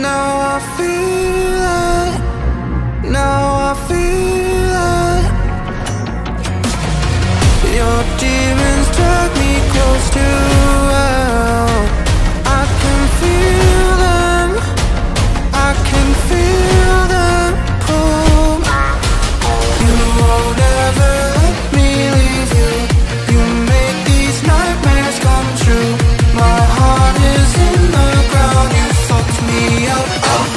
Now I feel it. Now I feel it. Your demons drag me close to hell. I can feel them. I can feel them pull. You won't ever let me leave you. You make these nightmares come true. My heart is in the ground. You fucked me up.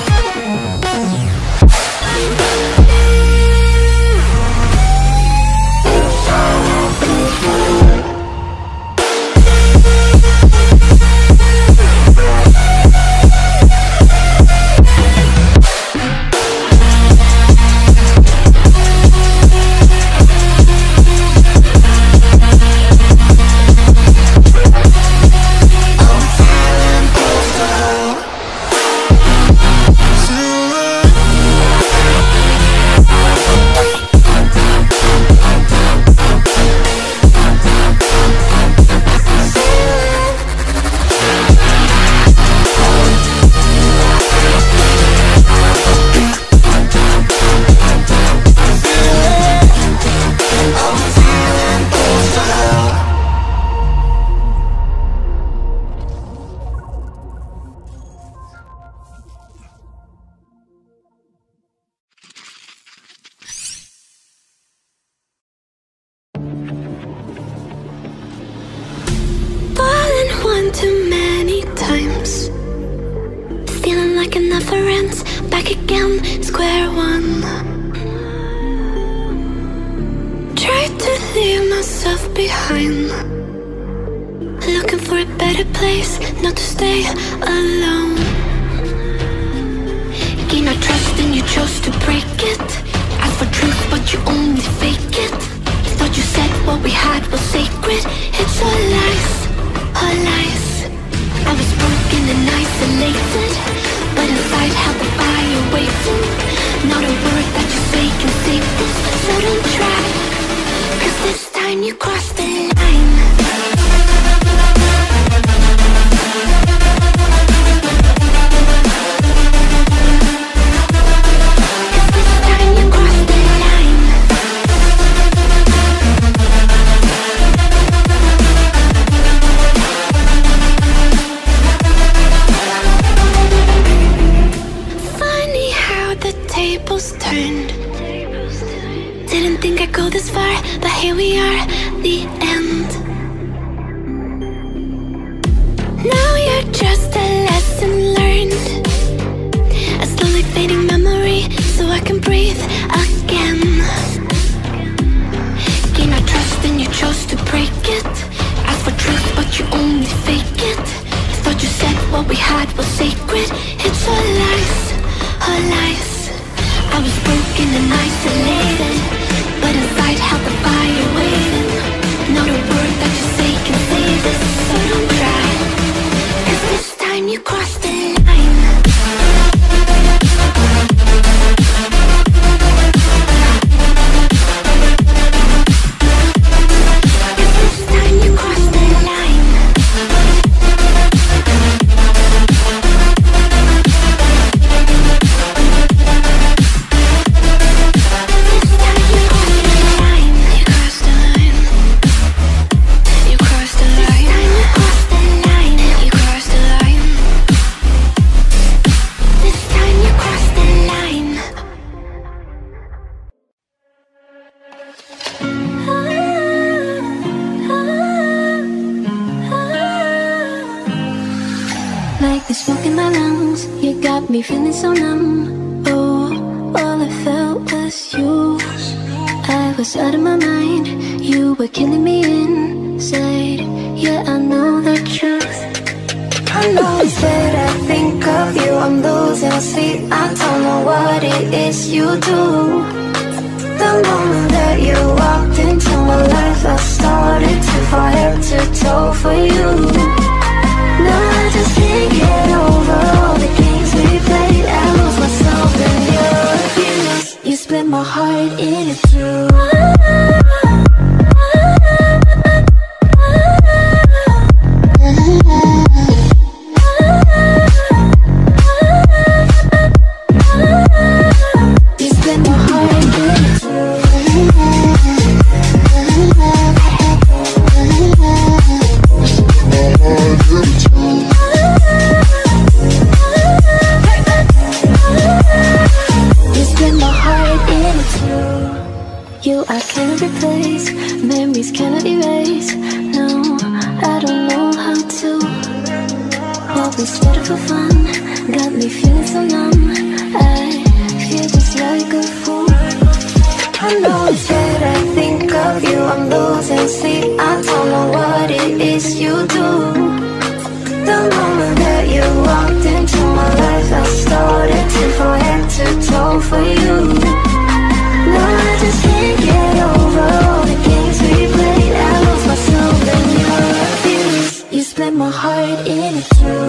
Too many times, feeling like it never ends. Back again, square one. Tried to leave myself behind, looking for a better place, not to stay alone. Gain our trust and you chose to break it. Ask for truth but you only fake it. Thought you said what we had was sacred. It's all lies, all lies. I was broken and isolated, but inside held the fire waiting. Not a word that you say can save this, so don't try, 'cause this time you crossed the line. Turned. Didn't think I'd go this far, but here we are, the end. Now you're just a lesson learned, a slowly fading memory, so I can breathe again. Gain our trust and you chose to break it. Ask for truth but you only fake it. Thought you said what we had was sacred. It's all lies, all lies. I was broken and isolated, but inside held the fire waiting. Not a word that you say can save this, so don't try, 'cause this time you crossed the line. Me feeling so numb. Oh, all I felt was you. I was out of my mind. You were killing me inside. Yeah, I know the truth. I know it's that I think of you. I'm losing sleep. I don't know what it is you do. The moment that you walked into my life, I started to fall head to toe for you. Now I just can't get over all the games we played. I lose myself in your views. You split my heart in two. memories cannot erase. No, I don't know how to. What we started for fun got me feeling so numb. I feel just like a fool. I know it's weird, I think of you, I'm losing sleep. I don't know what it is you do. The moment that you walked into my life, I started to from head to toe for you. No, I just can't get over all the games we played. I lost myself in your abuse. You split my heart in two.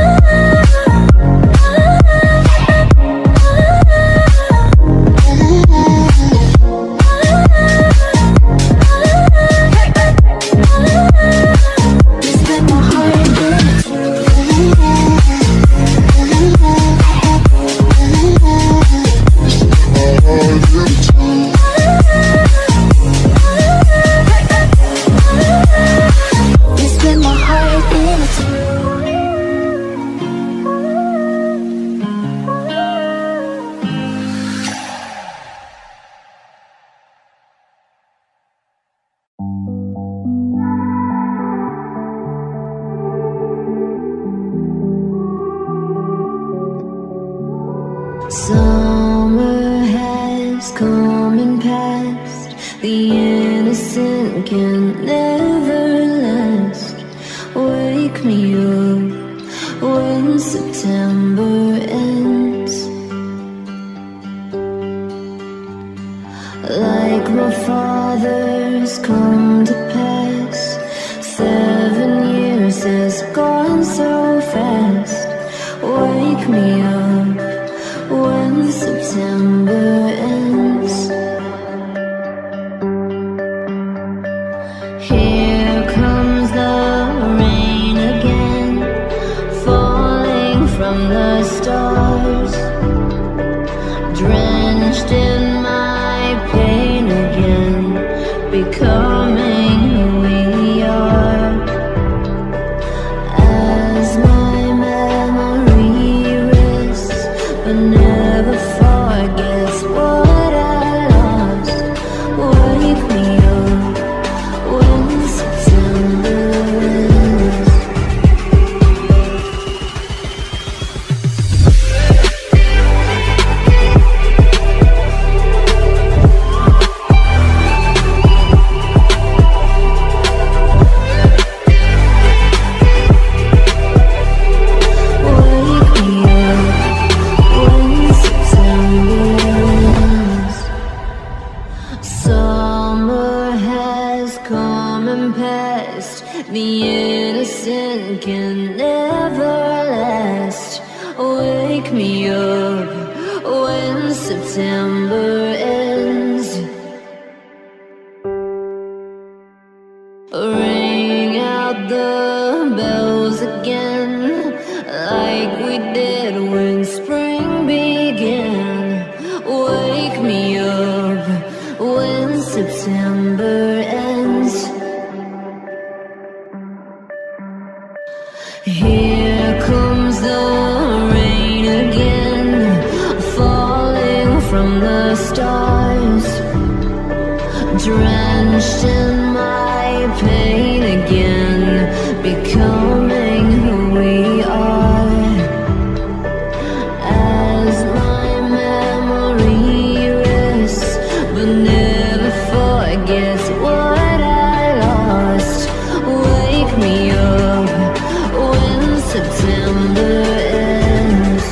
Summer has come and passed. The innocent can never last. Wake me up when September ends. Like my father's come to pass. 7 years has gone so fast. Wake me up when September ends. Here comes the rain again, falling from the stars, drenched in my pain again, becoming who we are. As my memory rests, but never forgets what I lost. Wake me up when September ends. Summer has come and passed. The innocent can never last. Wake me up when September ends. Ring out the bells again, like we did when spring began. Wake me up when September ends. Here comes the rain again, falling from the stars, drenched in my pain again, becoming who we are. As my memory rests, but never forgets what I lost. Wake me up when September ends.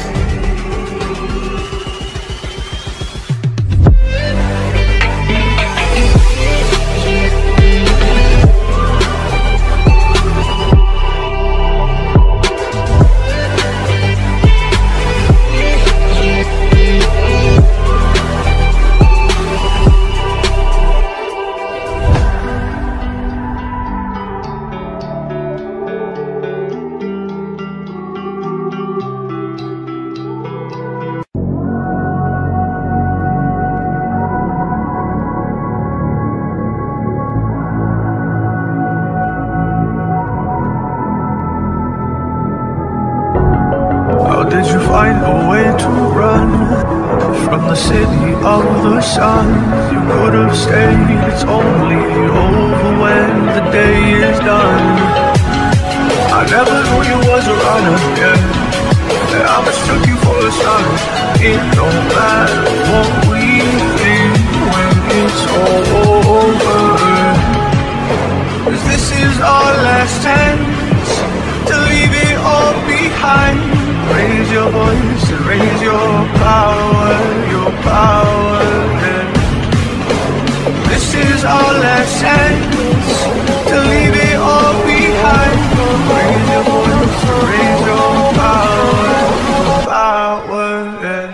How did you find a way to run from the city of the sun. You could have stayed, it's only over when the day is done. I never knew you was a runner, yeah. I mistook you for a son. It don't matter what we think when it's all over, 'cause this is our last chance to leave it all behind. Raise your voice and raise your power, yeah. This is our last chance to leave it all behind. Raise your voice and raise your power, yeah.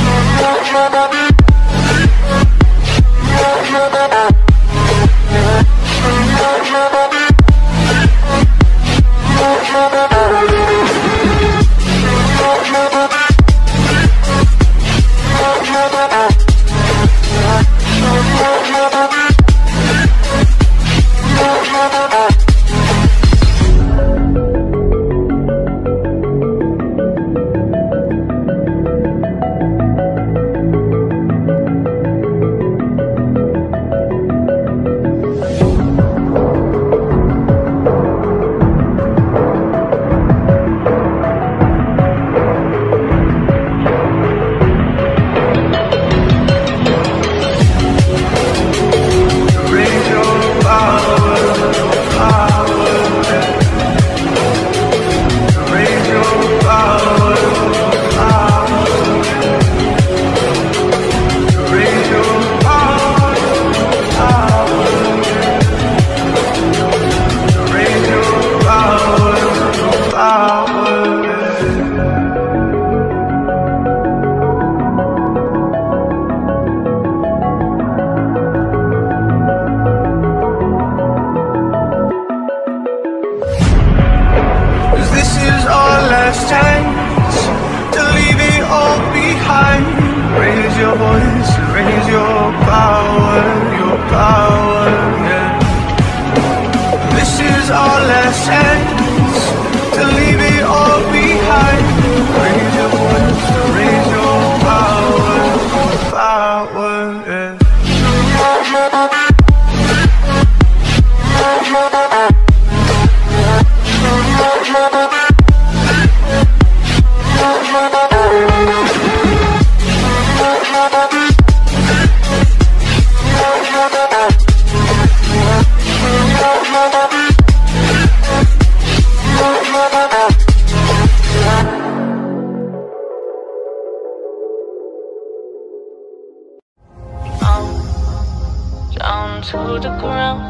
To the ground,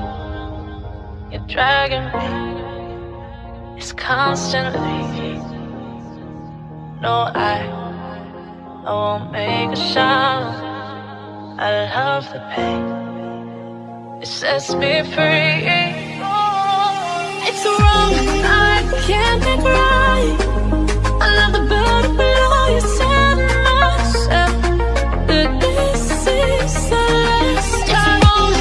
you're dragging me. It's constantly. No, I won't make a sound. I love the pain. It sets me free. It's wrong, I can't make right. I love the bird below you said myself that this is the last time.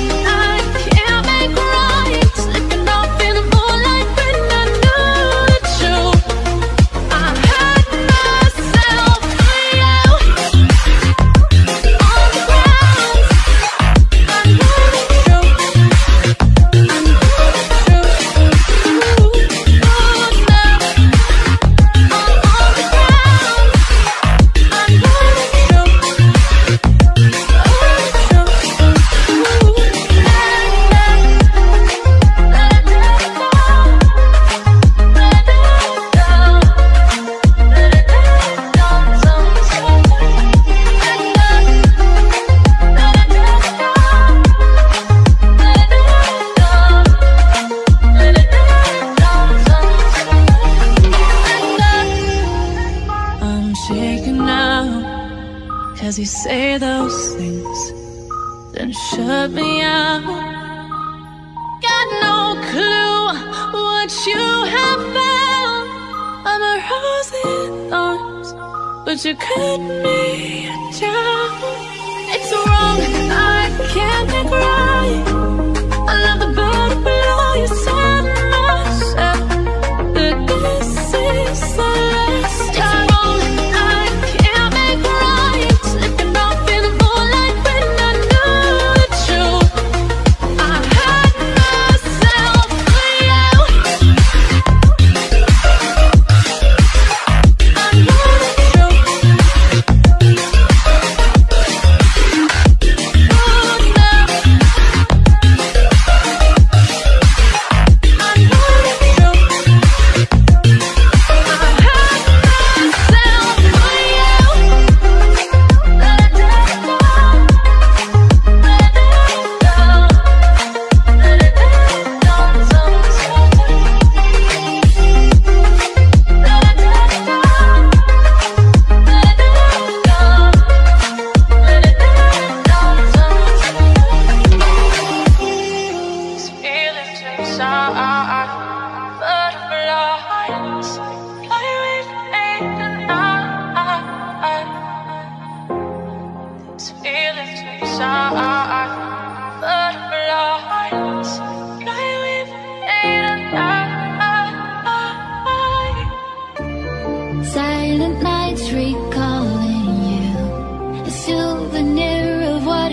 You say those things, then shut me out. Got no clue what you have found. I'm a rose in arms, but you cut me down. It's wrong, I can't make right. I love the bird below you said myself that this is the last time. I can't make right. Slipping off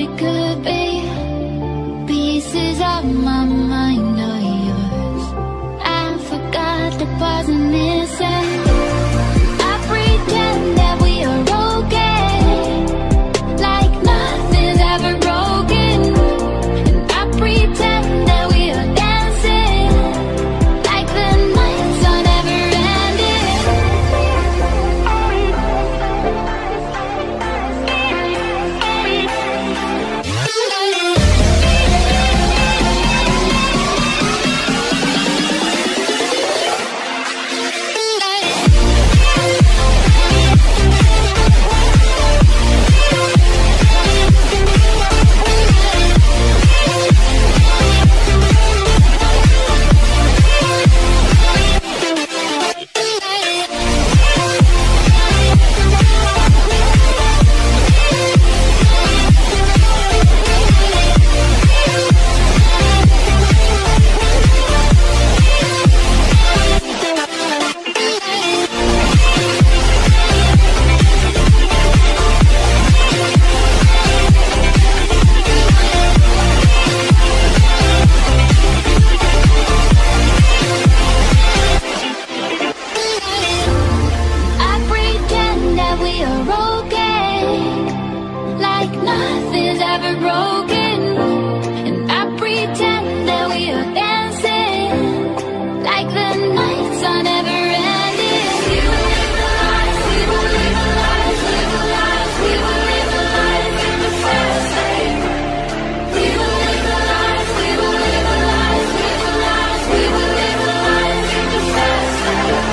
we could be. Pieces of my mind are yours. I forgot the parts I'm missing. I pretend that we are okay, like nothing's ever broken. And I pretend that we are dancing, like the nights are never ending. Nothing's ever broken, and I pretend that we are dancing, like the nights are never ending. We will live the life, we will live the life, live the life, we will live the life in the fast lane. We will live the life, we will live the life, live the life, we will live the life in the fast lane.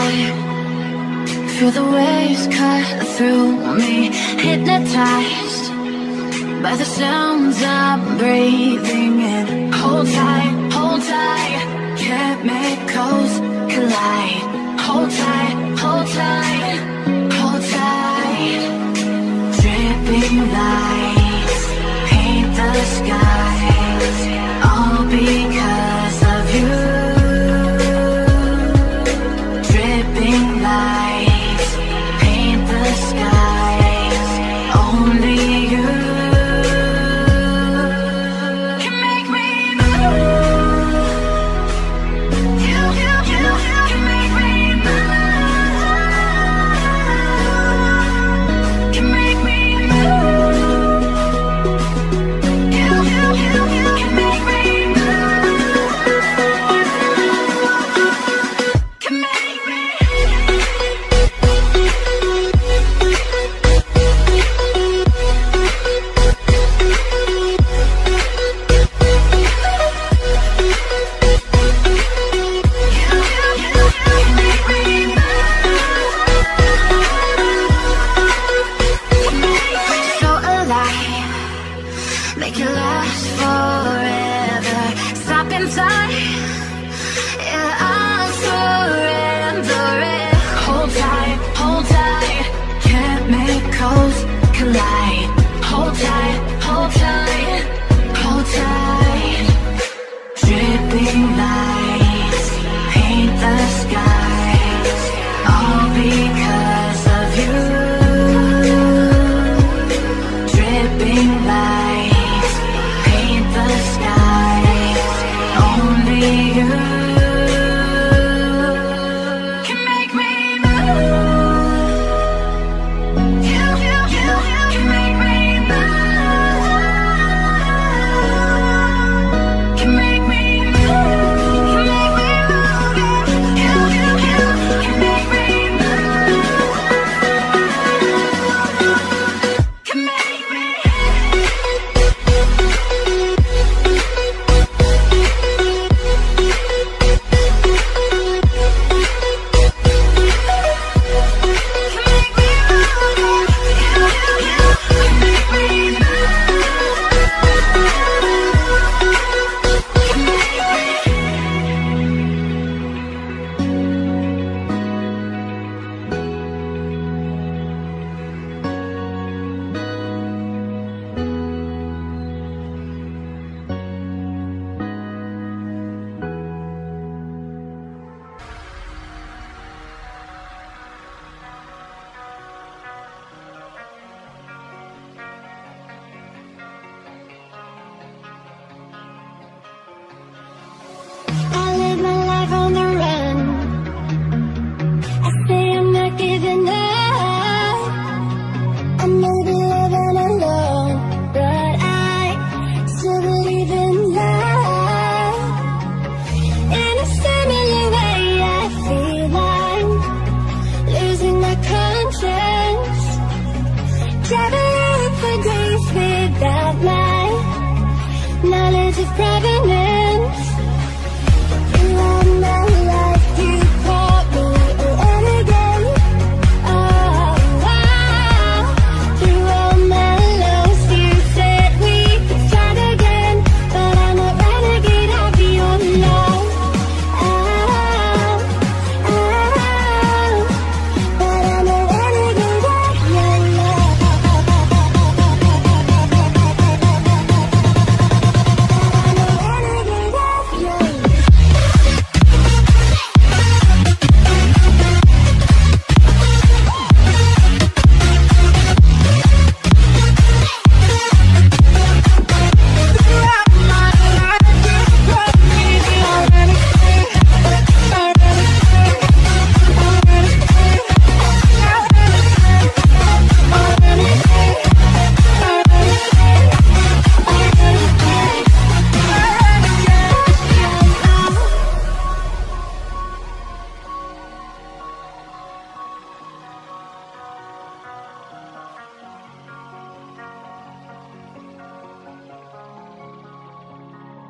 light. Feel the waves cut through me, hypnotized by the sounds I'm breathing in. Hold tight, chemicals collide. Hold tight, hold tight, hold tight. Dripping lights paint the skies, all because of you. Dripping lights paint the skies, only you can make me move. You can make me move. Can make me move. You can make me move. Can make me. So alive, make it last forever. Stop in time, yeah, I'll surrender it. Hold tight, chemicals collide. Hold tight, hold tight, hold tight. Dripping lights paint the skies, all because of you. Dripping lights paint the skies, only you can make me move. You can make me move. Can make me move. Can make me move. You can make me move. Can make me. I live my life on the run. I say I'm not giving up. I may be living alone, but I still believe in love. In a similar way, I feel I'm losing my conscience. Traveling for days without my knowledge of provenance. You are my life, you caught me in again. Oh, wow. Through all my lows, you said we could start again. But I'm a renegade of your love. But I'm a renegade of your love.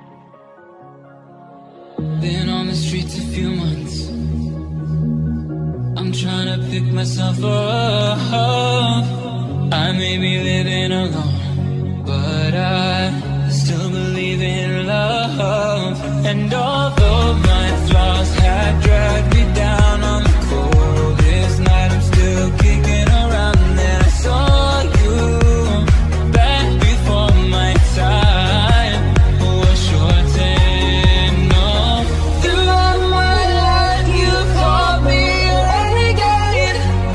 Been on the streets a few months. I'm trying to pick myself up. I may be living alone, but I still believe in love. And although my flaws have dragged me down on the coldest night, I'm still kicking around. And I saw you back before my time was short and no. Throughout my life you called me a renegade.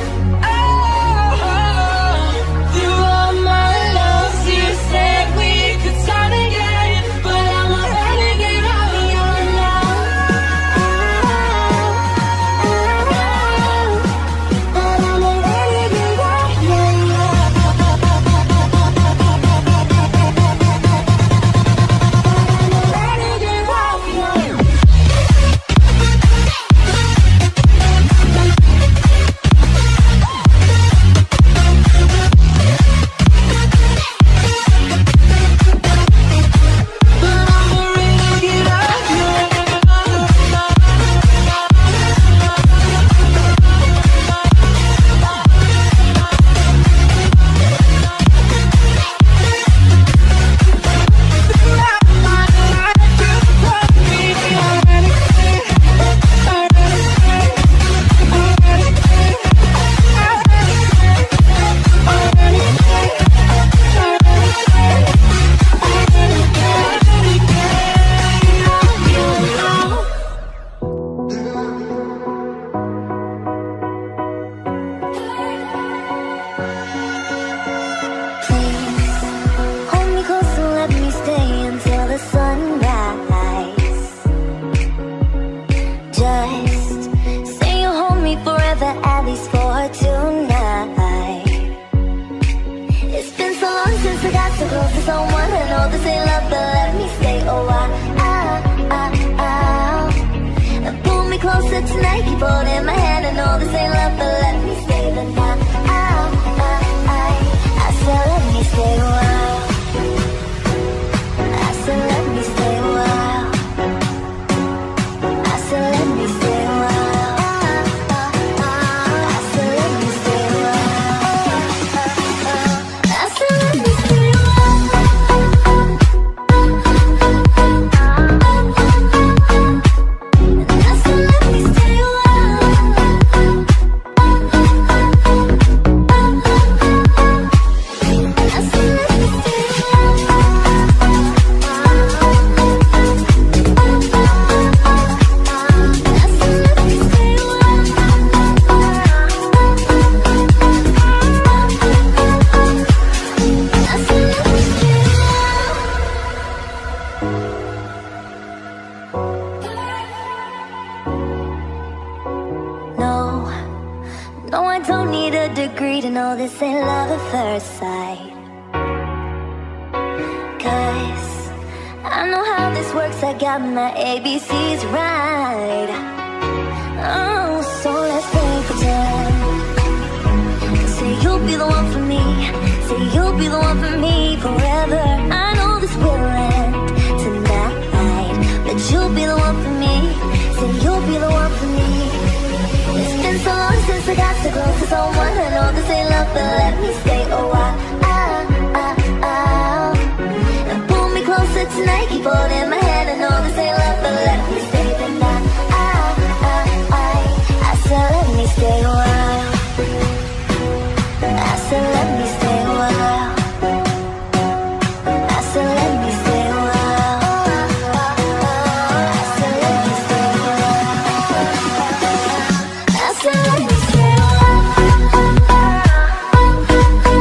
Throughout my loves you said we could start again, but I'm a renegade of your love. But I'm a renegade of your love. Renegade of your love. Hold me close and let me stay until the sunrise. Just say you'll hold me forever, at least for tonight. It's been so long since I got so close to someone. I know this ain't love, but let me stay a while. And pull me closer tonight, keep holding my hand. I know this ain't love, but let me stay the night. I said let me stay a while. I said let me stay a while. I said let me stay a while. I said let me stay a while. I said let me stay a while. I said let me stay a No, I don't need a degree to know this ain't love at first sight. 'Cause I know how this works, I got my ABCs right. Oh, so let's take a turn. Say you'll be the one for me. Say you'll be the one for me forever. I know this will end tonight, but you'll be the one for me. Say you'll be the one for me. It's been so long since I got so close to someone. I know this ain't love, but let me stay a while. And pull me closer tonight, keep holding my hand. I know this ain't love, but let me stay the night. I said let me stay a while. I said let me stay a while. I said let me stay a while. I said let me stay a while. I said let me stay a while.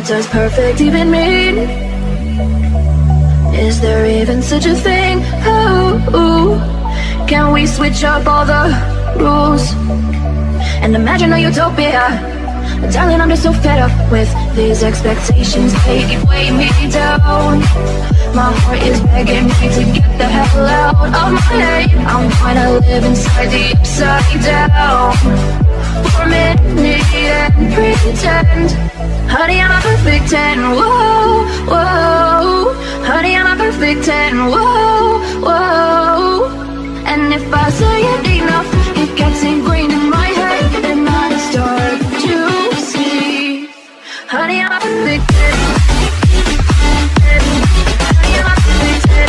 What does perfect even mean? Is there even such a thing? Oh, can we switch up all the rules and imagine a utopia? Darling, I'm just so fed up with these expectations. They keep weighing me down. My heart is begging me to get the hell out of my head. I'm trying to live inside the upside down for a minute and pretend. Honey, I'm a perfect 10. Whoa, whoa. Honey, I'm a perfect 10. Whoa, whoa. And if I say it enough, it gets ingrained in my head, and I start to see. Honey, I'm a perfect 10. Honey, I'm a perfect 10.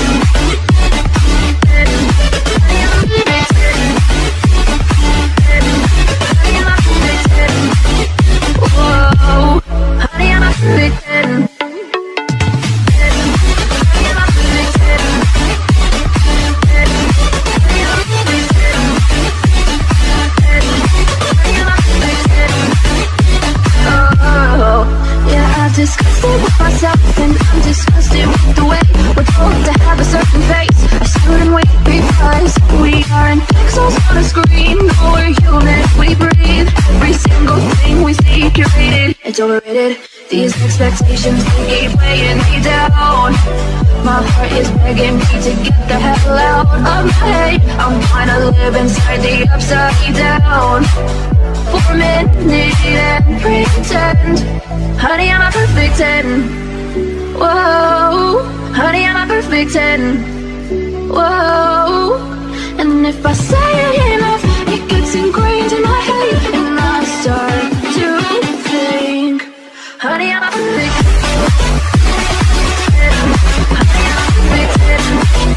Honey, I'm a perfect 10. Honey, I'm a perfect 10. Whoa. Honey, I'm a perfect 10. Disgusted with myself, and I'm disgusted with the way we're told to have a certain face. I stood and wait because we aren't pixels on a screen. No, we're human, we breathe. Every single thing we see curated, it's overrated. These expectations, they keep weighing me down. My heart is begging me to get the hell out of my head. I'm trying to live inside the upside down for a minute and pretend. Honey, I'm a perfect 10. Whoa. Honey, I'm a perfect 10. Whoa. And if I say it enough, it gets ingrained in my head, and I start to think. Honey, I'm a perfect 10. Honey, I'm a perfect 10.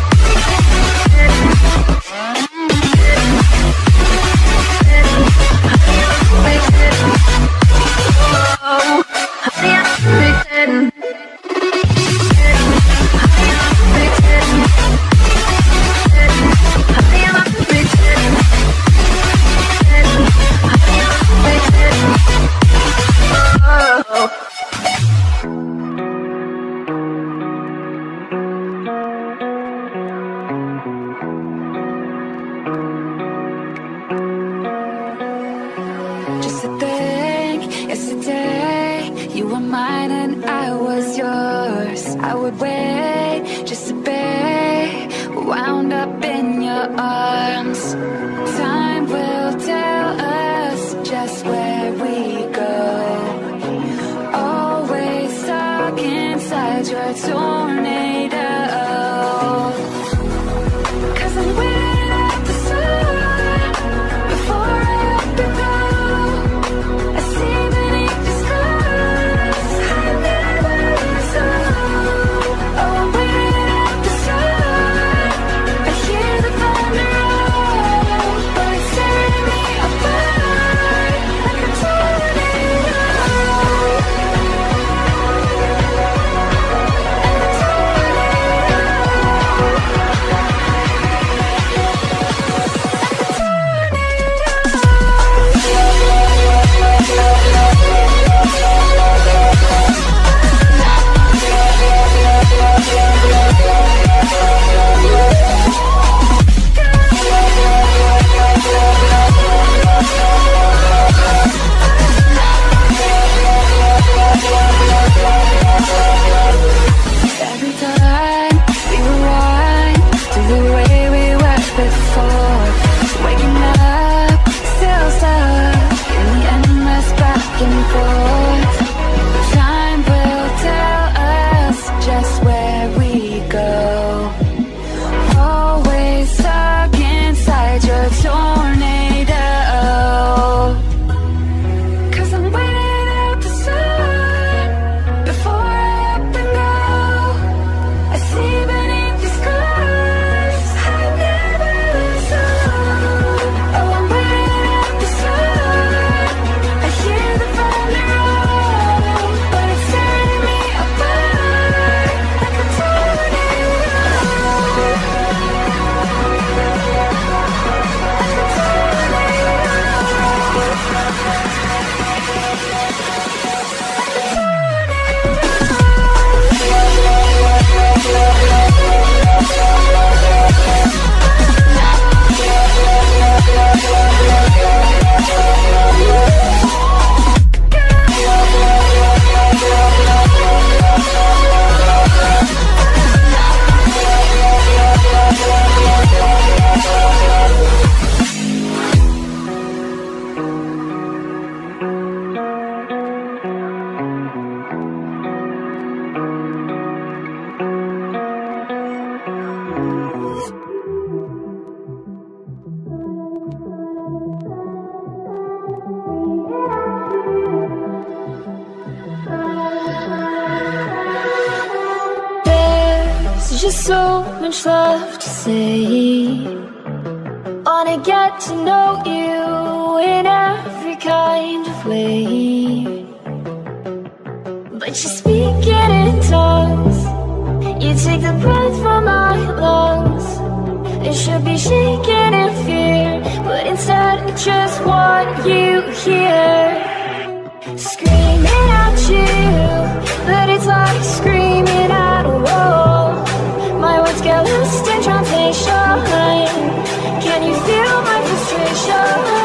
There's just so much left to say. Wanna get to know you in every kind of way, but you speak it in tongues. You take the breath from my lungs. It should be shaking in fear, but instead I just want you here. Screaming at you, but it's like screaming at a wall. My words get lost in translation. Can you feel my frustration?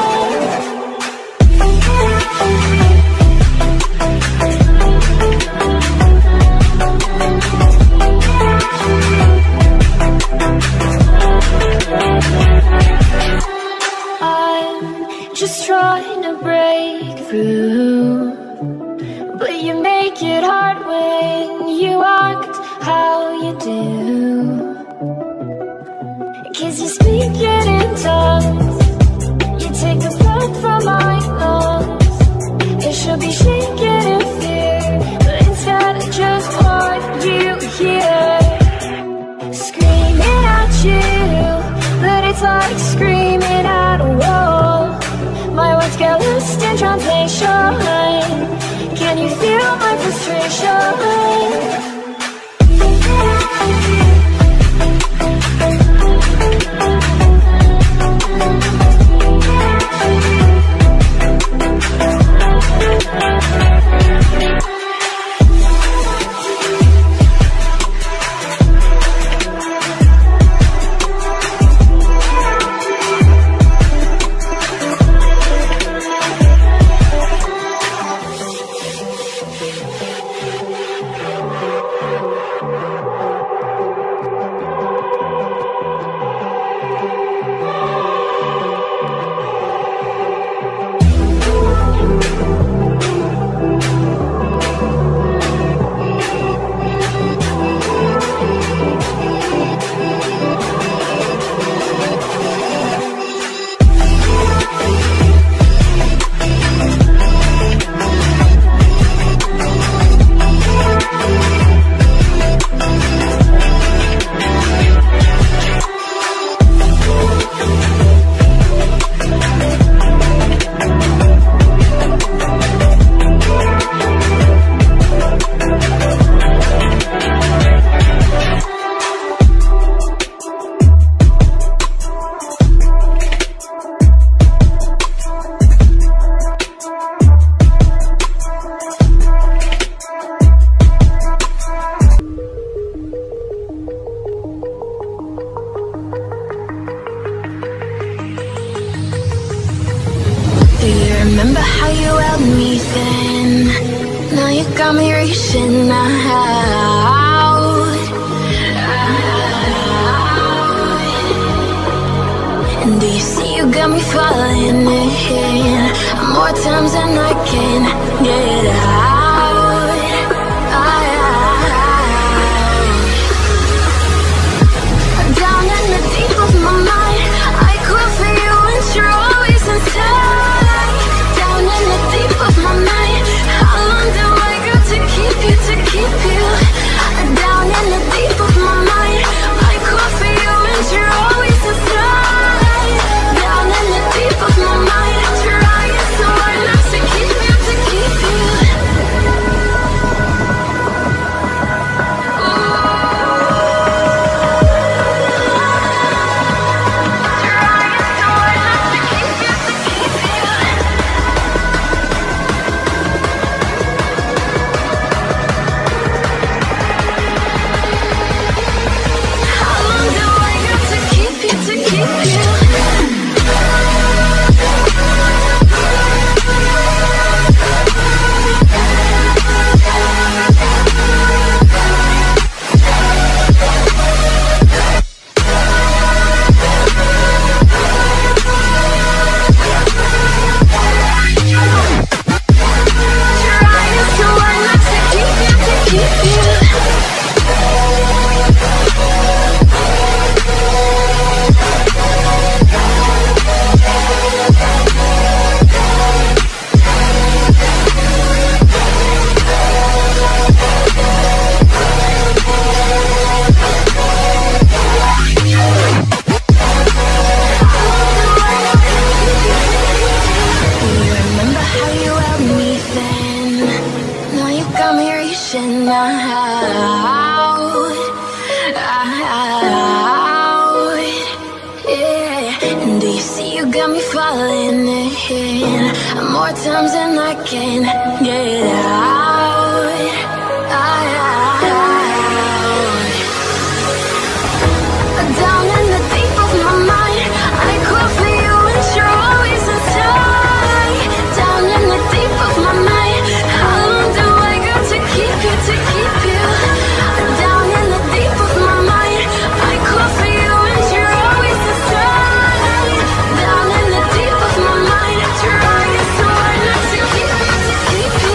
I'm just trying to break through, but you make it hard when you act how you do. 'Cause you speak it in tongues. You take the breath from my lungs. It should be shaking in fear, but instead I just want you here. Screaming at you, but it's like screaming at a wall. My words get lost in translation. Can you feel my frustration? Do you remember how you held me then? Now you got me reaching out. And do you see you got me falling in more times than I can get out. Down in the deep of my mind, I cry for you and you're always inside. Down in the deep of my mind, how long do I got to keep you, to keep you? Down in the deep of my mind, I cry for you and you're always inside. Down in the deep of my mind, trying so hard not to keep you, to keep you. more times than I can get out. Down in the deep of my mind, I call for you and you're always inside. Down in the deep of my mind, how long do I got to keep you, to keep you? Down in the deep of my mind, I call for you and you're always inside. Down in the deep of my mind, trying so hard not to keep you, to keep you.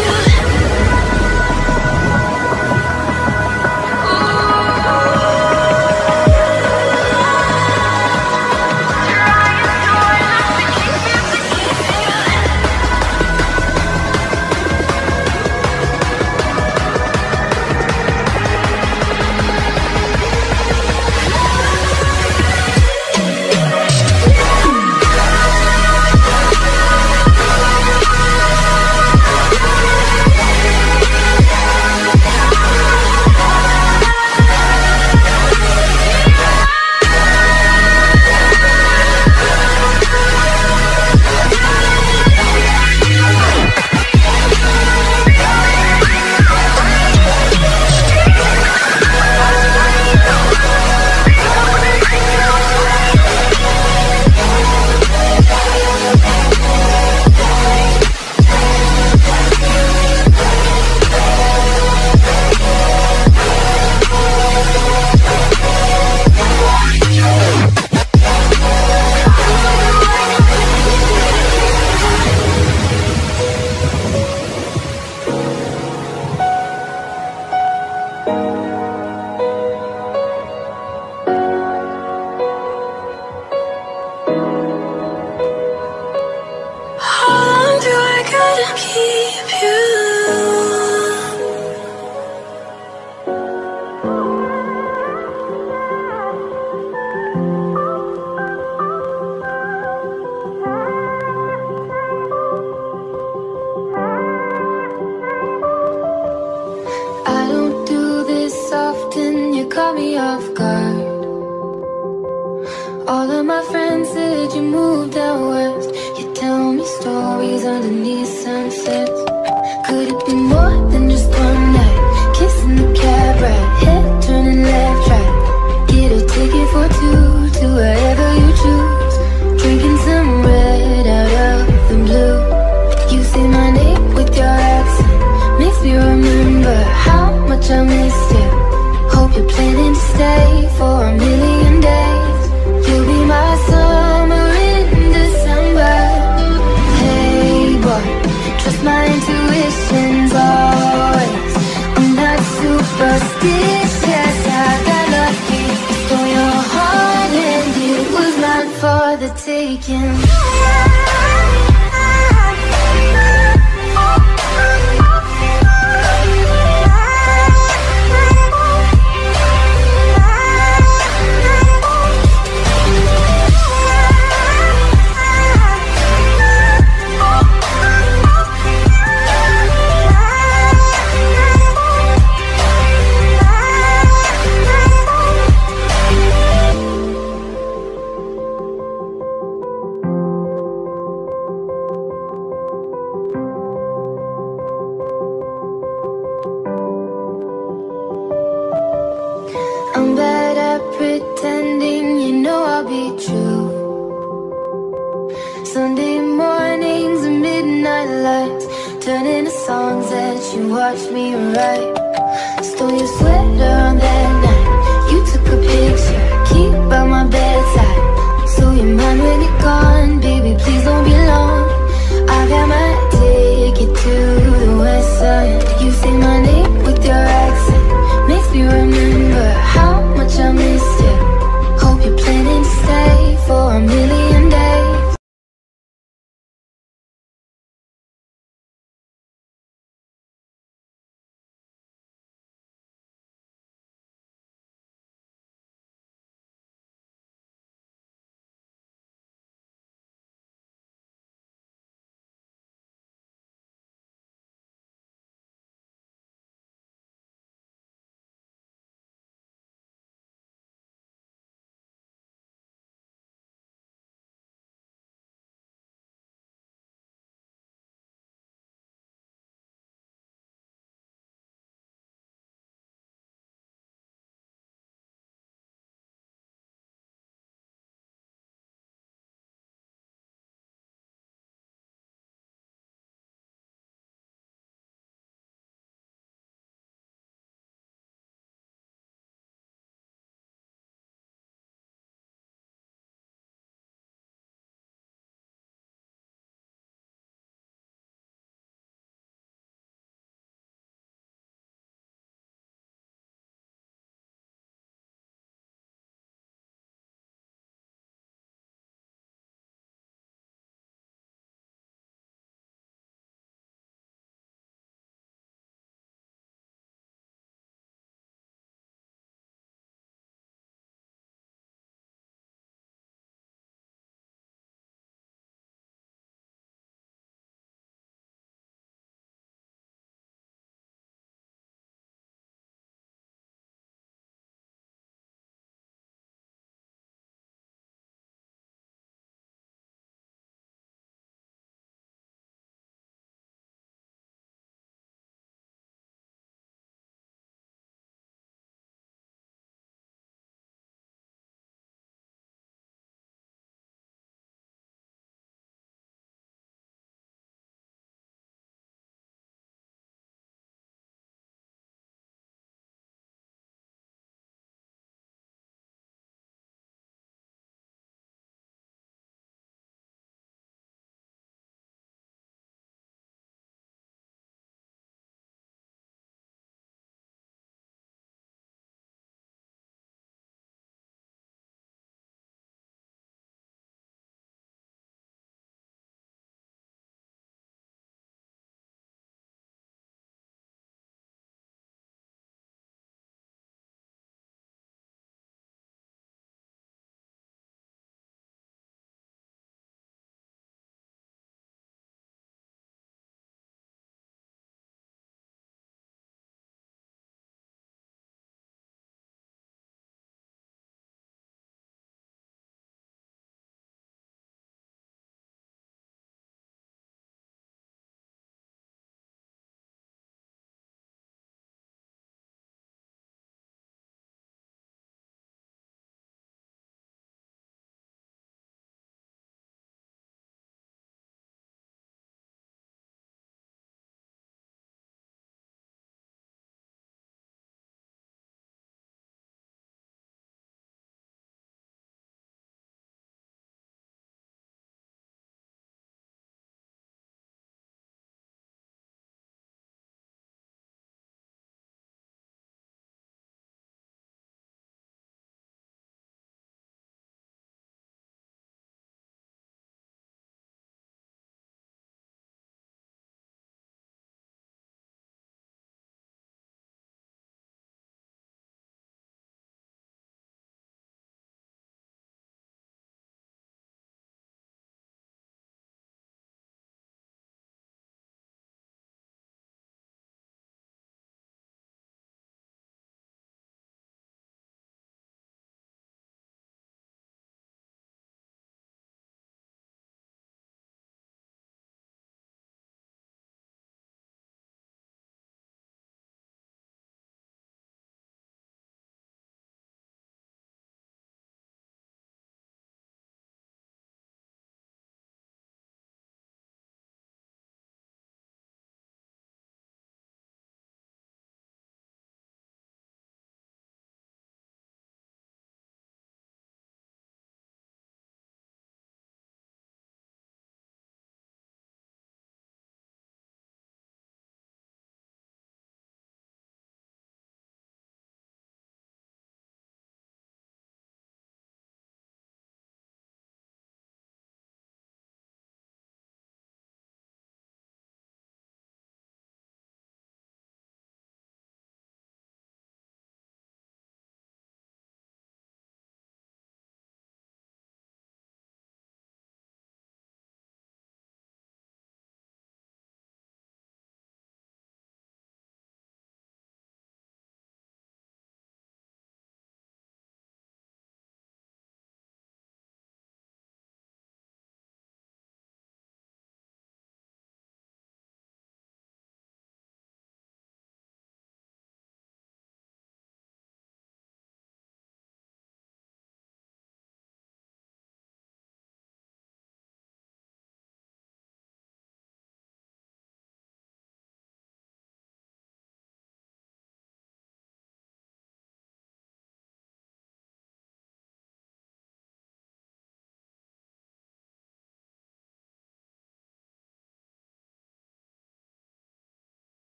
All of my friends said you moved out west. You tell me stories underneath sunsets. Could it be more than just one night? Kissing the cab ride, head turning left, right. Get a ticket for two to wherever you choose. Drinking some red out of the blue. You say my name with your accent, makes me remember how much I missed you. Hope you're planning to stay for a million days. You'll be my summer in December. Hey boy, trust my intuitions always. I'm not superstitious, I got lucky. Stole your heart and it was not for the taking. I'm bad at pretending, you know I'll be true. Sunday mornings and midnight lights turn into songs that you watch me write. Stole your sweater on that